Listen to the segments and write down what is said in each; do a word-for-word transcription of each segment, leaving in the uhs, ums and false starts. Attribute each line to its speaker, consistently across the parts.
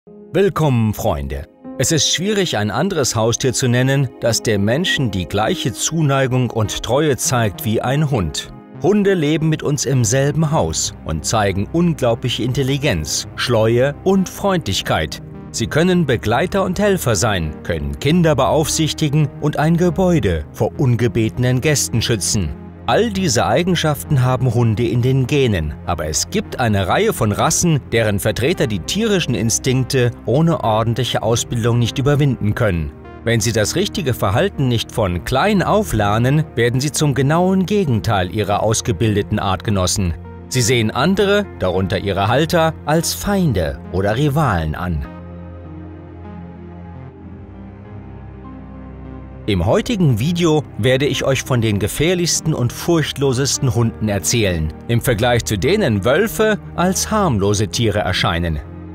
Speaker 1: Willkommen, Freunde! Es ist schwierig, ein anderes Haustier zu nennen, das dem Menschen die gleiche Zuneigung und Treue zeigt wie ein Hund. Hunde leben mit uns im selben Haus und zeigen unglaubliche Intelligenz, Schleue und Freundlichkeit. Sie können Begleiter und Helfer sein, können Kinder beaufsichtigen und ein Gebäude vor ungebetenen Gästen schützen. All diese Eigenschaften haben Hunde in den Genen, aber es gibt eine Reihe von Rassen, deren Vertreter die tierischen Instinkte ohne ordentliche Ausbildung nicht überwinden können. Wenn sie das richtige Verhalten nicht von klein auf lernen, werden sie zum genauen Gegenteil ihrer ausgebildeten Artgenossen. Sie sehen andere, darunter ihre Halter, als Feinde oder Rivalen an. Im heutigen Video werde ich euch von den gefährlichsten und furchtlosesten Hunden erzählen, im Vergleich zu denen Wölfe als harmlose Tiere erscheinen.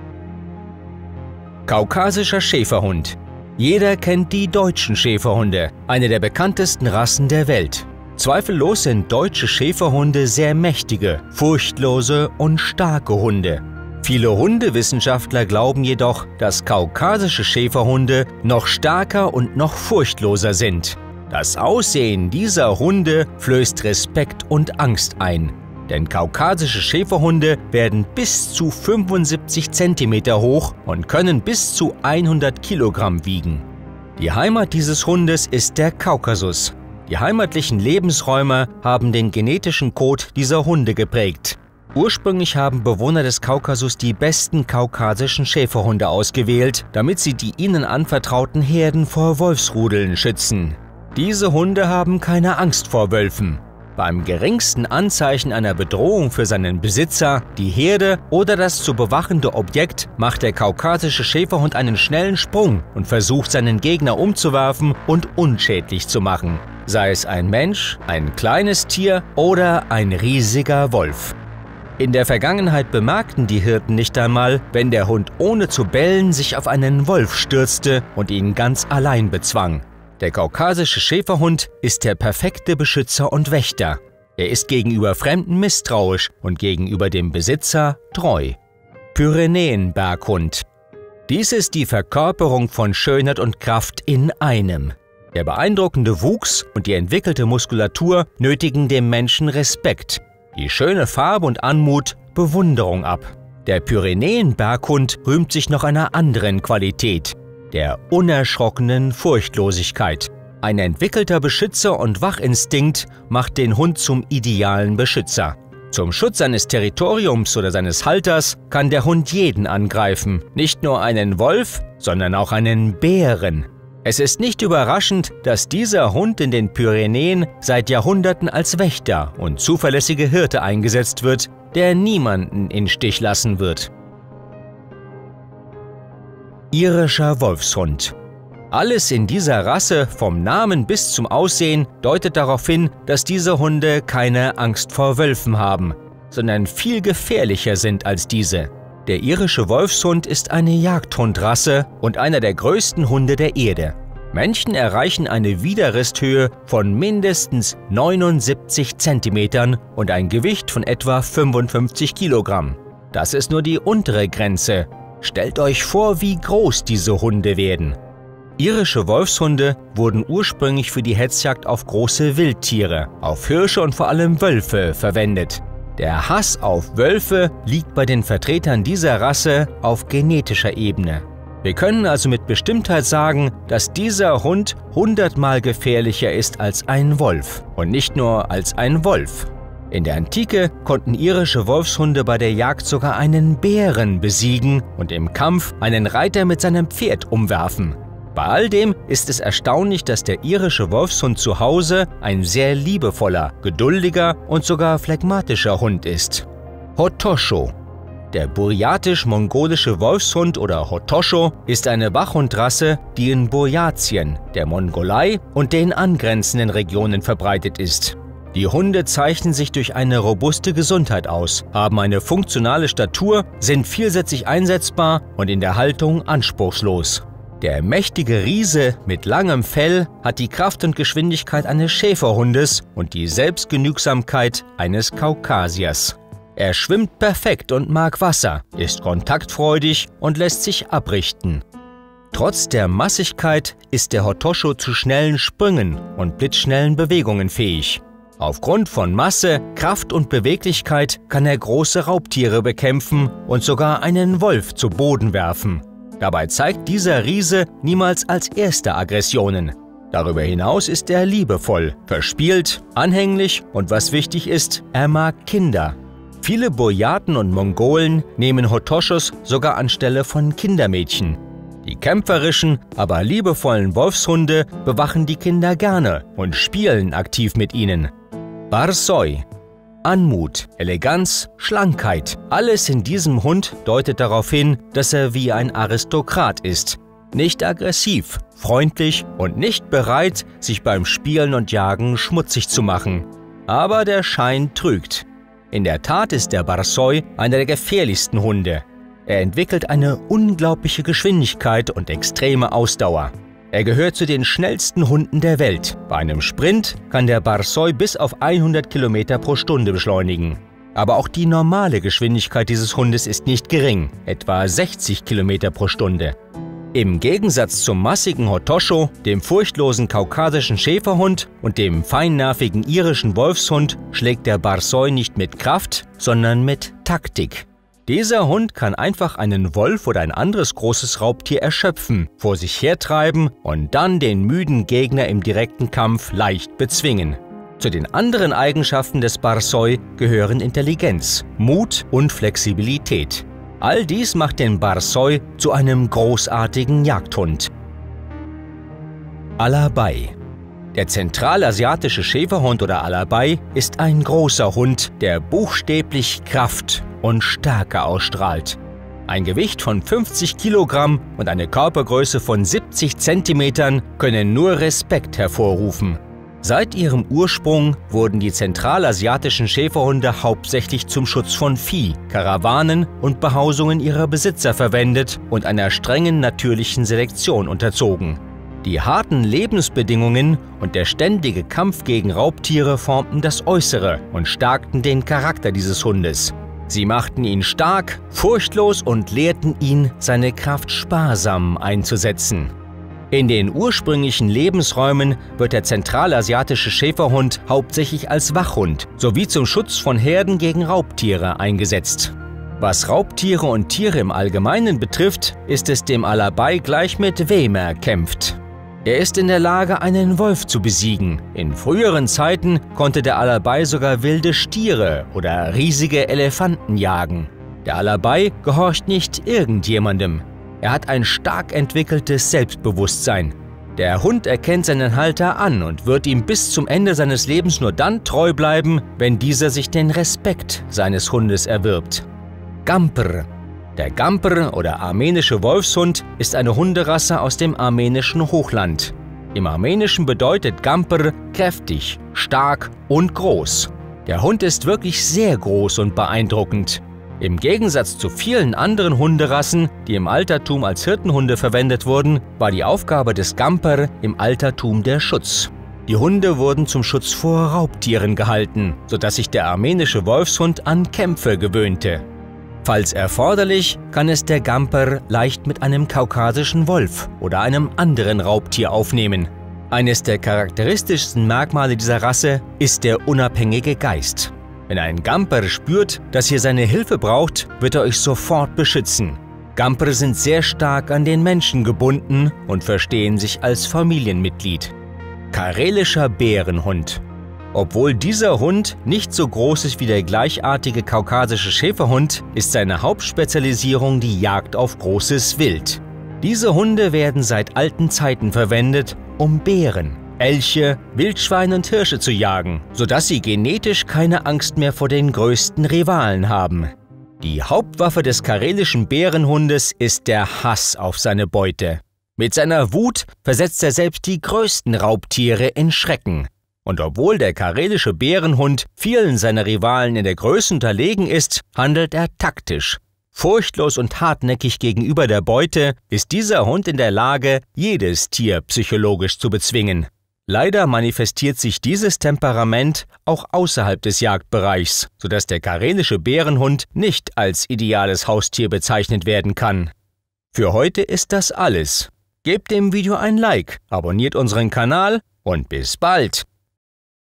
Speaker 1: Kaukasischer Schäferhund. Jeder kennt die deutschen Schäferhunde, eine der bekanntesten Rassen der Welt. Zweifellos sind deutsche Schäferhunde sehr mächtige, furchtlose und starke Hunde. Viele Hundewissenschaftler glauben jedoch, dass kaukasische Schäferhunde noch stärker und noch furchtloser sind. Das Aussehen dieser Hunde flößt Respekt und Angst ein. Denn kaukasische Schäferhunde werden bis zu fünfundsiebzig Zentimeter hoch und können bis zu hundert Kilogramm wiegen. Die Heimat dieses Hundes ist der Kaukasus. Die heimatlichen Lebensräume haben den genetischen Code dieser Hunde geprägt. Ursprünglich haben Bewohner des Kaukasus die besten kaukasischen Schäferhunde ausgewählt, damit sie die ihnen anvertrauten Herden vor Wolfsrudeln schützen. Diese Hunde haben keine Angst vor Wölfen. Beim geringsten Anzeichen einer Bedrohung für seinen Besitzer, die Herde oder das zu bewachende Objekt, macht der kaukasische Schäferhund einen schnellen Sprung und versucht, seinen Gegner umzuwerfen und unschädlich zu machen. Sei es ein Mensch, ein kleines Tier oder ein riesiger Wolf. In der Vergangenheit bemerkten die Hirten nicht einmal, wenn der Hund ohne zu bellen sich auf einen Wolf stürzte und ihn ganz allein bezwang. Der kaukasische Schäferhund ist der perfekte Beschützer und Wächter. Er ist gegenüber Fremden misstrauisch und gegenüber dem Besitzer treu. Pyrenäenberghund. Dies ist die Verkörperung von Schönheit und Kraft in einem. Der beeindruckende Wuchs und die entwickelte Muskulatur nötigen dem Menschen Respekt. Die schöne Farbe und Anmut Bewunderung ab. Der Pyrenäenberghund rühmt sich noch einer anderen Qualität, der unerschrockenen Furchtlosigkeit. Ein entwickelter Beschützer- und Wachinstinkt macht den Hund zum idealen Beschützer. Zum Schutz seines Territoriums oder seines Halters kann der Hund jeden angreifen, nicht nur einen Wolf, sondern auch einen Bären. Es ist nicht überraschend, dass dieser Hund in den Pyrenäen seit Jahrhunderten als Wächter und zuverlässige Hirte eingesetzt wird, der niemanden in Stich lassen wird. Irischer Wolfshund. Alles in dieser Rasse, vom Namen bis zum Aussehen, deutet darauf hin, dass diese Hunde keine Angst vor Wölfen haben, sondern viel gefährlicher sind als diese. Der irische Wolfshund ist eine Jagdhundrasse und einer der größten Hunde der Erde. Männchen erreichen eine Widerristhöhe von mindestens neunundsiebzig Zentimetern und ein Gewicht von etwa fünfundfünfzig Kilogramm. Das ist nur die untere Grenze. Stellt euch vor, wie groß diese Hunde werden. Irische Wolfshunde wurden ursprünglich für die Hetzjagd auf große Wildtiere, auf Hirsche und vor allem Wölfe verwendet. Der Hass auf Wölfe liegt bei den Vertretern dieser Rasse auf genetischer Ebene. Wir können also mit Bestimmtheit sagen, dass dieser Hund hundertmal gefährlicher ist als ein Wolf. Und nicht nur als ein Wolf. In der Antike konnten irische Wolfshunde bei der Jagd sogar einen Bären besiegen und im Kampf einen Reiter mit seinem Pferd umwerfen. Bei all dem ist es erstaunlich, dass der irische Wolfshund zu Hause ein sehr liebevoller, geduldiger und sogar phlegmatischer Hund ist. Hotosho. Der burjatisch-mongolische Wolfshund oder Hotosho ist eine Wachhundrasse, die in Burjatien, der Mongolei und den angrenzenden Regionen verbreitet ist. Die Hunde zeichnen sich durch eine robuste Gesundheit aus, haben eine funktionale Statur, sind vielseitig einsetzbar und in der Haltung anspruchslos. Der mächtige Riese mit langem Fell hat die Kraft und Geschwindigkeit eines Schäferhundes und die Selbstgenügsamkeit eines Kaukasiers. Er schwimmt perfekt und mag Wasser, ist kontaktfreudig und lässt sich abrichten. Trotz der Massigkeit ist der Hotosho zu schnellen Sprüngen und blitzschnellen Bewegungen fähig. Aufgrund von Masse, Kraft und Beweglichkeit kann er große Raubtiere bekämpfen und sogar einen Wolf zu Boden werfen. Dabei zeigt dieser Riese niemals als erster Aggressionen. Darüber hinaus ist er liebevoll, verspielt, anhänglich und was wichtig ist, er mag Kinder. Viele Buryaten und Mongolen nehmen Hotoschos sogar anstelle von Kindermädchen. Die kämpferischen, aber liebevollen Wolfshunde bewachen die Kinder gerne und spielen aktiv mit ihnen. Barsoi. Anmut, Eleganz, Schlankheit, alles in diesem Hund deutet darauf hin, dass er wie ein Aristokrat ist. Nicht aggressiv, freundlich und nicht bereit, sich beim Spielen und Jagen schmutzig zu machen. Aber der Schein trügt. In der Tat ist der Barsoi einer der gefährlichsten Hunde. Er entwickelt eine unglaubliche Geschwindigkeit und extreme Ausdauer. Er gehört zu den schnellsten Hunden der Welt. Bei einem Sprint kann der Barsoi bis auf hundert Kilometer pro Stunde beschleunigen. Aber auch die normale Geschwindigkeit dieses Hundes ist nicht gering, etwa sechzig Kilometer pro Stunde. Im Gegensatz zum massigen Hotosho, dem furchtlosen kaukasischen Schäferhund und dem feinnervigen irischen Wolfshund schlägt der Barsoi nicht mit Kraft, sondern mit Taktik. Dieser Hund kann einfach einen Wolf oder ein anderes großes Raubtier erschöpfen, vor sich hertreiben und dann den müden Gegner im direkten Kampf leicht bezwingen. Zu den anderen Eigenschaften des Barsoi gehören Intelligenz, Mut und Flexibilität. All dies macht den Barsoi zu einem großartigen Jagdhund. Alabai. Der zentralasiatische Schäferhund oder Alabai ist ein großer Hund, der buchstäblich Kraft und Stärke ausstrahlt. Ein Gewicht von fünfzig Kilogramm und eine Körpergröße von siebzig Zentimetern können nur Respekt hervorrufen. Seit ihrem Ursprung wurden die zentralasiatischen Schäferhunde hauptsächlich zum Schutz von Vieh, Karawanen und Behausungen ihrer Besitzer verwendet und einer strengen natürlichen Selektion unterzogen. Die harten Lebensbedingungen und der ständige Kampf gegen Raubtiere formten das Äußere und stärkten den Charakter dieses Hundes. Sie machten ihn stark, furchtlos und lehrten ihn, seine Kraft sparsam einzusetzen. In den ursprünglichen Lebensräumen wird der zentralasiatische Schäferhund hauptsächlich als Wachhund sowie zum Schutz von Herden gegen Raubtiere eingesetzt. Was Raubtiere und Tiere im Allgemeinen betrifft, ist es dem Alabai gleich mit wem er kämpft. Er ist in der Lage, einen Wolf zu besiegen. In früheren Zeiten konnte der Alabai sogar wilde Stiere oder riesige Elefanten jagen. Der Alabai gehorcht nicht irgendjemandem. Er hat ein stark entwickeltes Selbstbewusstsein. Der Hund erkennt seinen Halter an und wird ihm bis zum Ende seines Lebens nur dann treu bleiben, wenn dieser sich den Respekt seines Hundes erwirbt. Gamper. Der Gamper oder armenische Wolfshund ist eine Hunderasse aus dem armenischen Hochland. Im Armenischen bedeutet Gamper kräftig, stark und groß. Der Hund ist wirklich sehr groß und beeindruckend. Im Gegensatz zu vielen anderen Hunderassen, die im Altertum als Hirtenhunde verwendet wurden, war die Aufgabe des Gamper im Altertum der Schutz. Die Hunde wurden zum Schutz vor Raubtieren gehalten, sodass sich der armenische Wolfshund an Kämpfe gewöhnte. Falls erforderlich, kann es der Gamper leicht mit einem kaukasischen Wolf oder einem anderen Raubtier aufnehmen. Eines der charakteristischsten Merkmale dieser Rasse ist der unabhängige Geist. Wenn ein Gamper spürt, dass ihr seine Hilfe braucht, wird er euch sofort beschützen. Gamper sind sehr stark an den Menschen gebunden und verstehen sich als Familienmitglied. Karelischer Bärenhund. Obwohl dieser Hund nicht so groß ist wie der gleichartige kaukasische Schäferhund, ist seine Hauptspezialisierung die Jagd auf großes Wild. Diese Hunde werden seit alten Zeiten verwendet, um Bären, Elche, Wildschweine und Hirsche zu jagen, sodass sie genetisch keine Angst mehr vor den größten Rivalen haben. Die Hauptwaffe des karelischen Bärenhundes ist der Hass auf seine Beute. Mit seiner Wut versetzt er selbst die größten Raubtiere in Schrecken. Und obwohl der karelische Bärenhund vielen seiner Rivalen in der Größe unterlegen ist, handelt er taktisch. Furchtlos und hartnäckig gegenüber der Beute ist dieser Hund in der Lage, jedes Tier psychologisch zu bezwingen. Leider manifestiert sich dieses Temperament auch außerhalb des Jagdbereichs, sodass der karelische Bärenhund nicht als ideales Haustier bezeichnet werden kann. Für heute ist das alles. Gebt dem Video ein Like, abonniert unseren Kanal und bis bald!